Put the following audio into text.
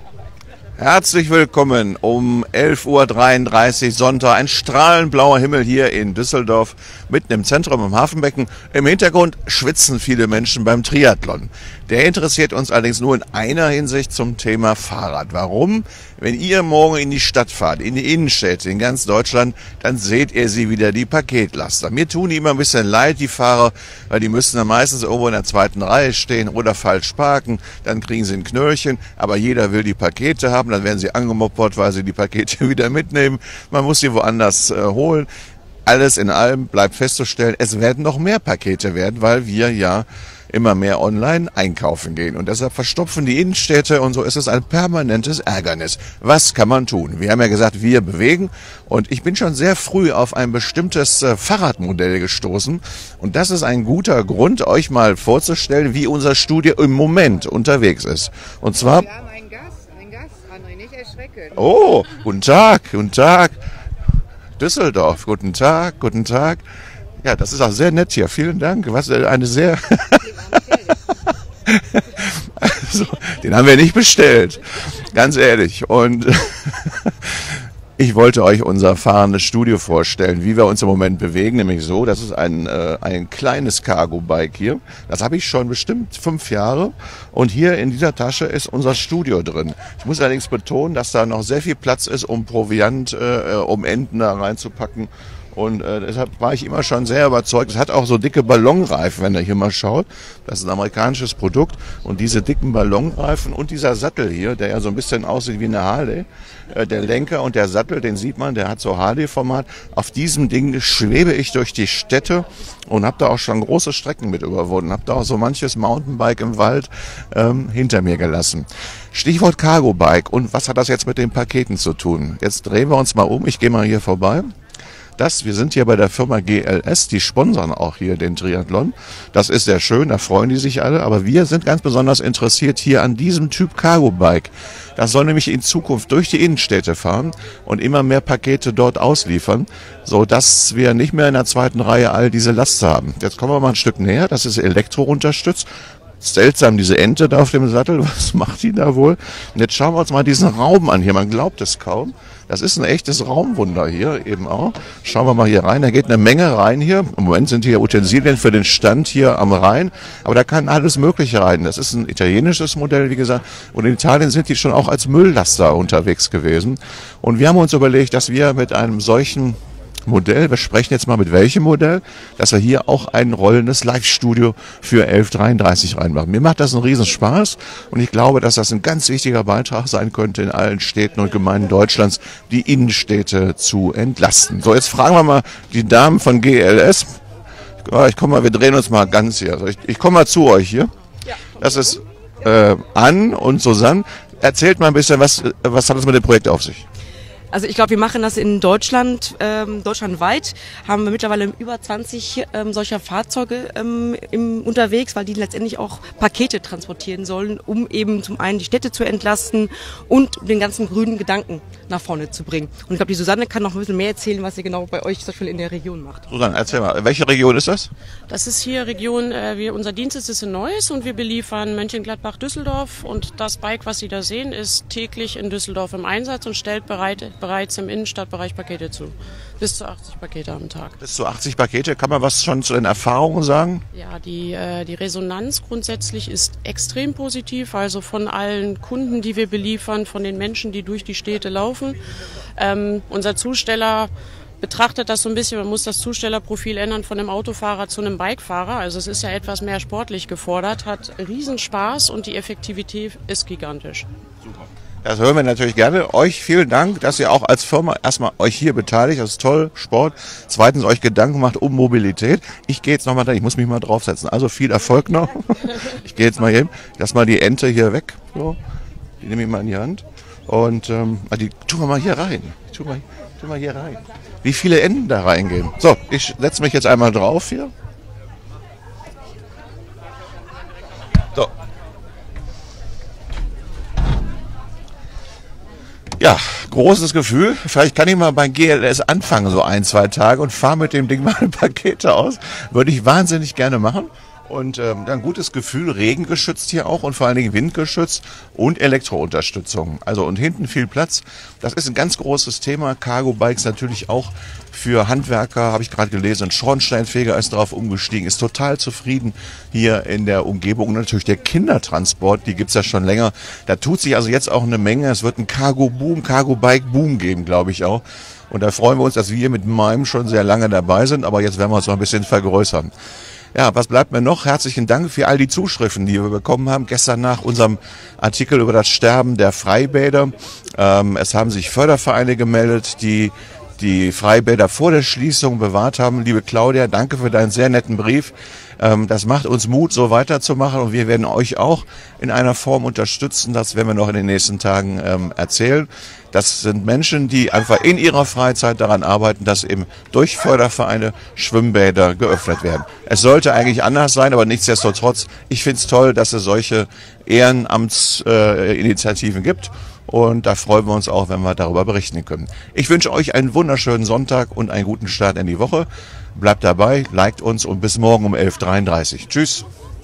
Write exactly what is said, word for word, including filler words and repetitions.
Herzlich willkommen um elf Uhr dreiunddreißig Sonntag, ein strahlend blauer Himmel hier in Düsseldorf, mitten im Zentrum am Hafenbecken. Im Hintergrund schwitzen viele Menschen beim Triathlon. Der interessiert uns allerdings nur in einer Hinsicht zum Thema Fahrrad. Warum? Wenn ihr morgen in die Stadt fahrt, in die Innenstädte in ganz Deutschland, dann seht ihr sie wieder, die Paketlaster. Mir tun die immer ein bisschen leid, die Fahrer, weil die müssen dann meistens irgendwo in der zweiten Reihe stehen oder falsch parken, dann kriegen sie ein Knöllchen, aber jeder will die Pakete haben, dann werden sie angemoppert, weil sie die Pakete wieder mitnehmen. Man muss sie woanders äh, holen. Alles in allem bleibt festzustellen, es werden noch mehr Pakete werden, weil wir ja immer mehr online einkaufen gehen. Und deshalb verstopfen die Innenstädte und so ist es ein permanentes Ärgernis. Was kann man tun? Wir haben ja gesagt, wir bewegen. Und ich bin schon sehr früh auf ein bestimmtes äh, Fahrradmodell gestoßen. Und das ist ein guter Grund, euch mal vorzustellen, wie unser Studio im Moment unterwegs ist. Und zwar... Wir haben einen Gast, einen Gast, André, nicht erschrecken. Oh, guten Tag, guten Tag. Düsseldorf, guten Tag, guten Tag. Ja, das ist auch sehr nett hier. Vielen Dank. Was eine sehr... also, den haben wir nicht bestellt. Ganz ehrlich. Und ich wollte euch unser fahrendes Studio vorstellen, wie wir uns im Moment bewegen. Nämlich so, das ist ein, äh, ein kleines Cargo-Bike hier. Das habe ich schon bestimmt fünf Jahre. Und hier in dieser Tasche ist unser Studio drin. Ich muss allerdings betonen, dass da noch sehr viel Platz ist, um Proviant, äh, um Enten da reinzupacken. Und äh, deshalb war ich immer schon sehr überzeugt. Es hat auch so dicke Ballonreifen, wenn ihr hier mal schaut. Das ist ein amerikanisches Produkt. Und diese dicken Ballonreifen und dieser Sattel hier, der ja so ein bisschen aussieht wie eine Harley, äh, der Lenker und der Sattel, den sieht man, der hat so Harley-Format. Auf diesem Ding schwebe ich durch die Städte und habe da auch schon große Strecken mit überwunden. Habe da auch so manches Mountainbike im Wald ähm, hinter mir gelassen. Stichwort Cargo-Bike. Und was hat das jetzt mit den Paketen zu tun? Jetzt drehen wir uns mal um. Ich gehe mal hier vorbei. Das, wir sind hier bei der Firma G L S, die sponsern auch hier den Triathlon. Das ist sehr schön, da freuen die sich alle. Aber wir sind ganz besonders interessiert hier an diesem Typ Cargo-Bike. Das soll nämlich in Zukunft durch die Innenstädte fahren und immer mehr Pakete dort ausliefern, so dass wir nicht mehr in der zweiten Reihe all diese Last haben. Jetzt kommen wir mal ein Stück näher, das ist elektrounterstützt. Seltsam, diese Ente da auf dem Sattel, was macht die da wohl? Und jetzt schauen wir uns mal diesen Raum an hier, man glaubt es kaum. Das ist ein echtes Raumwunder hier eben auch. Schauen wir mal hier rein, da geht eine Menge rein hier. Im Moment sind hier Utensilien für den Stand hier am Rhein, aber da kann alles Mögliche rein. Das ist ein italienisches Modell, wie gesagt, und in Italien sind die schon auch als Mülllaster unterwegs gewesen. Und wir haben uns überlegt, dass wir mit einem solchen Modell, wir sprechen jetzt mal mit welchem Modell, dass wir hier auch ein rollendes Live-Studio für elf Uhr dreiunddreißig reinmachen. Mir macht das einen riesen Spaß und ich glaube, dass das ein ganz wichtiger Beitrag sein könnte, in allen Städten und Gemeinden Deutschlands die Innenstädte zu entlasten. So, jetzt fragen wir mal die Damen von G L S. Ich komme mal, wir drehen uns mal ganz hier. Ich, ich komme mal zu euch hier. Das ist äh, Anne und Susanne. Erzählt mal ein bisschen, was, was hat es mit dem Projekt auf sich? Also ich glaube, wir machen das in Deutschland, ähm, deutschlandweit haben wir mittlerweile über zwanzig ähm, solcher Fahrzeuge ähm, im, unterwegs, weil die letztendlich auch Pakete transportieren sollen, um eben zum einen die Städte zu entlasten und den ganzen grünen Gedanken nach vorne zu bringen. Und ich glaube, die Susanne kann noch ein bisschen mehr erzählen, was ihr genau bei euch zum Beispiel in der Region macht. Susanne, erzähl mal, welche Region ist das? Das ist hier Region, äh, wir, unser Dienst ist in Neuss und wir beliefern Mönchengladbach, Düsseldorf und das Bike, was Sie da sehen, ist täglich in Düsseldorf im Einsatz und stellt bereit bereits im Innenstadtbereich Pakete zu. Bis zu achtzig Pakete am Tag. Bis zu achtzig Pakete. Kann man was schon zu den Erfahrungen sagen? Ja, die, äh, die Resonanz grundsätzlich ist extrem positiv. Also von allen Kunden, die wir beliefern, von den Menschen, die durch die Städte laufen. Ähm, unser Zusteller betrachtet das so ein bisschen, man muss das Zustellerprofil ändern von einem Autofahrer zu einem Bikefahrer. Also es ist ja etwas mehr sportlich gefordert, hat Riesenspaß und die Effektivität ist gigantisch. Super. Das hören wir natürlich gerne. Euch vielen Dank, dass ihr auch als Firma erstmal euch hier beteiligt. Das ist toll, Sport. Zweitens euch Gedanken macht um Mobilität. Ich gehe jetzt nochmal da, ich muss mich mal draufsetzen. Also viel Erfolg noch. Ich gehe jetzt mal hin. Lass mal die Ente hier weg. So. Die nehme ich mal in die Hand. Und ähm, die tun wir mal hier rein. Die tun wir, tun wir hier rein. Wie viele Enten da reingehen. So, ich setze mich jetzt einmal drauf hier. So. Ja, großes Gefühl. Vielleicht kann ich mal bei G L S anfangen, so ein, zwei Tage und fahre mit dem Ding meine Pakete aus. Würde ich wahnsinnig gerne machen. Und ähm, ein gutes Gefühl, regengeschützt hier auch und vor allen Dingen windgeschützt und Elektrounterstützung. Also und hinten viel Platz. Das ist ein ganz großes Thema. Cargo-Bikes natürlich auch für Handwerker, habe ich gerade gelesen. Ein Schornsteinfeger ist darauf umgestiegen, ist total zufrieden hier in der Umgebung. Und natürlich der Kindertransport, die gibt's ja schon länger. Da tut sich also jetzt auch eine Menge. Es wird einen Cargo-Boom, Cargo-Bike-Boom geben, glaube ich auch. Und da freuen wir uns, dass wir mit meinem schon sehr lange dabei sind. Aber jetzt werden wir uns noch ein bisschen vergrößern. Ja, was bleibt mir noch? Herzlichen Dank für all die Zuschriften, die wir bekommen haben. Gestern nach unserem Artikel über das Sterben der Freibäder. Ähm, es haben sich Fördervereine gemeldet, die die Freibäder vor der Schließung bewahrt haben. Liebe Claudia, danke für deinen sehr netten Brief. Ähm, das macht uns Mut, so weiterzumachen. Und wir werden euch auch in einer Form unterstützen. Das werden wir noch in den nächsten Tagen ähm, erzählen. Das sind Menschen, die einfach in ihrer Freizeit daran arbeiten, dass eben durch Fördervereine Schwimmbäder geöffnet werden. Es sollte eigentlich anders sein, aber nichtsdestotrotz, ich finde es toll, dass es solche Ehrenamtsinitiativen äh, gibt. Und da freuen wir uns auch, wenn wir darüber berichten können. Ich wünsche euch einen wunderschönen Sonntag und einen guten Start in die Woche. Bleibt dabei, liked uns und bis morgen um elf Uhr dreiunddreißig. Tschüss.